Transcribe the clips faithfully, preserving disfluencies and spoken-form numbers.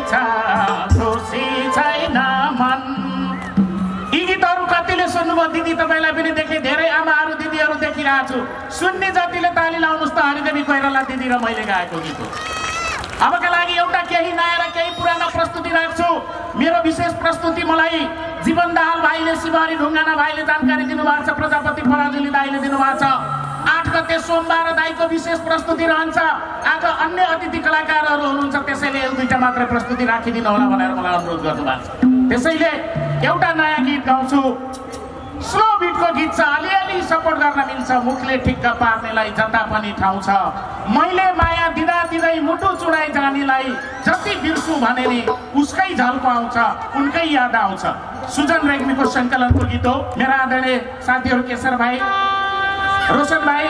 छ खुसी छैन मन। यी गीतहरू कतिले सुन्नुभयो दिदी? तपाईँलाई पनि देखेँ, धेरै आमाहरू दिदीहरू देखिरहेको छु। सुन्ने जतिले ताली लाउनुहोस् त हरिदेवी कोइराला दिदी र मैले गाएको गीत हो। अबका लागि एउटा केही नयाँ र केही पुरानो प्रस्तुति राख्छु। मेरो विशेष प्रस्तुति मलाई जीवन दाहाल भाइले, शिवहरी ढुङ्गाना भाइले जानकारी दिनुभएको छ, प्रजापति पराजुली दाइले दिनुभएको छ। आठ गते सोमबार दाइको विशेष प्रस्तुति रहन्छ। आज अन्य अतिथि कलाकारहरू हुनुहुन्छ, त्यसैले एक दुईटा मात्रै प्रस्तुति राखिदिनु होला भनेर मलाई अनुरोध गर्नुभएको छ। त्यसैले एउटा नयाँ गीत गाउँछु। स्लो बिटको गीत छ, अलिअलि सपोर्ट गर्न मिल्छ। मुखले ठिक्क पार्नेलाई जता पनि ठाउँ छ। मैले माया दिँदा दिँदै मुटु चुडाइ जानेलाई जति बिर्सु भने नि उसकै झल्को आउँछ, उनकै याद आउँछ। सुजन रेग्मीको सङ्कलनको गीत हो। मेरा आदरणीय साथीहरू केशर भाइ, रोशन भाइ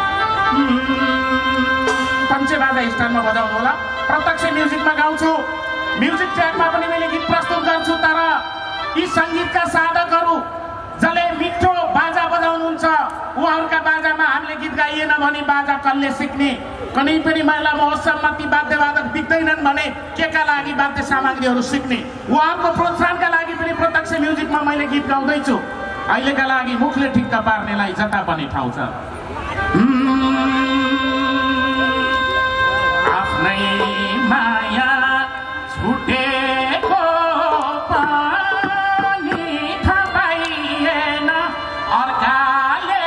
पञ्चेबाजा स्थानमा बजाउनु होला। प्रत्यक्ष म्युजिकमा गाउँछु। म्युजिक ट्र्याकमा पनि मैले गीत प्रस्तुत गर्छु। तर यी सङ्गीतका साधकहरू जसले मिठो बाजा बजाउनुहुन्छ, उहाँहरूका बाजामा हामीले गीत गाइएन भने बाजा कसले सिक्ने? कुनै पनि महिला महोत्सवमा ती वाद्यवादक बिग्दैनन् भने के का लागि वाद्य सामग्रीहरू सिक्ने? उहाँहरूको प्रोत्साहनका लागि पनि प्रत्यक्ष म्युजिकमा मैले गीत गाउँदैछु। अहिलेका लागि मुखले ठिक्क पार्नेलाई जता पनि ठाउँ छ। आफ्नै माया छुटेको पनि थाहा पाइएन, अर्काले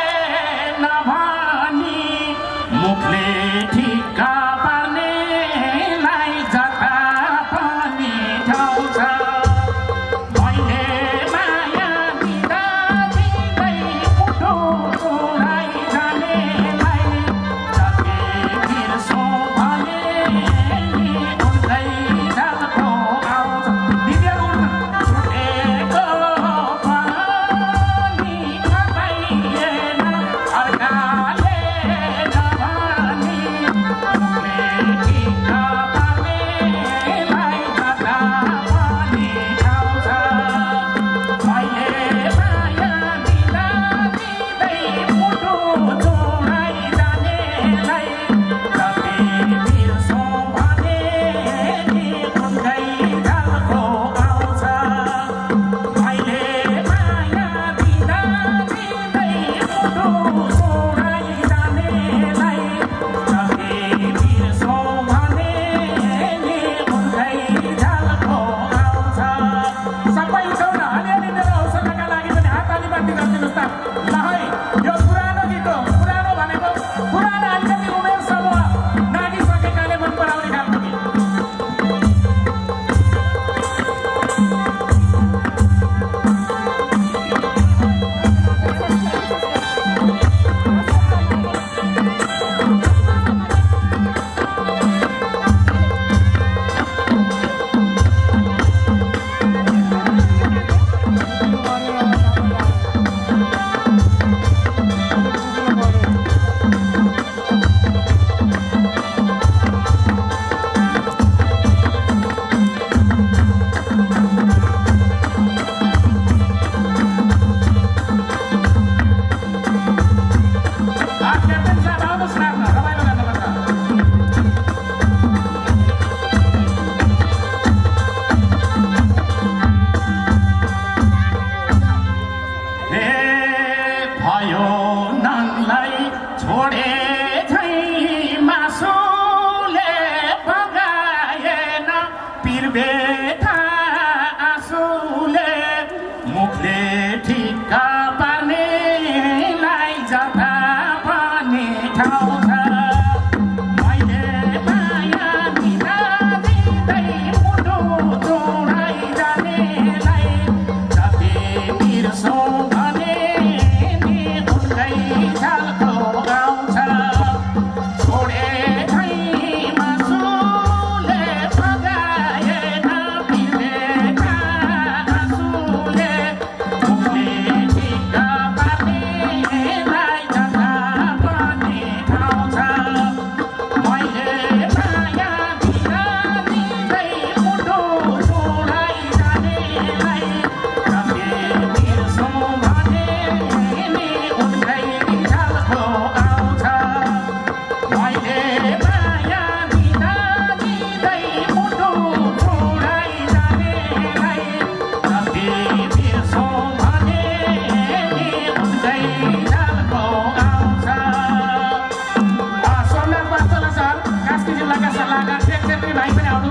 नभनी मुखले ठिक्क पार्नेलाई जता पनि ठाउँ छ।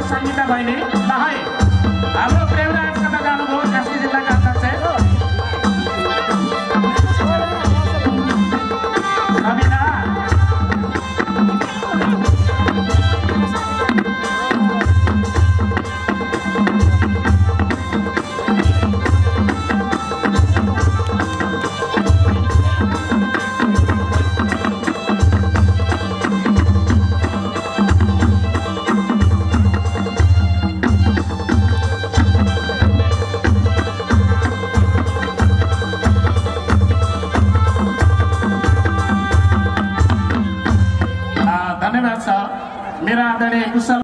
संगीता बहिनी ल है हाम्रो प्रेमराज कता जानुभयो कास्की जिल्लाका अध्यक्ष सबिना धन्यवाद छ मेरा आदरणीय कुशल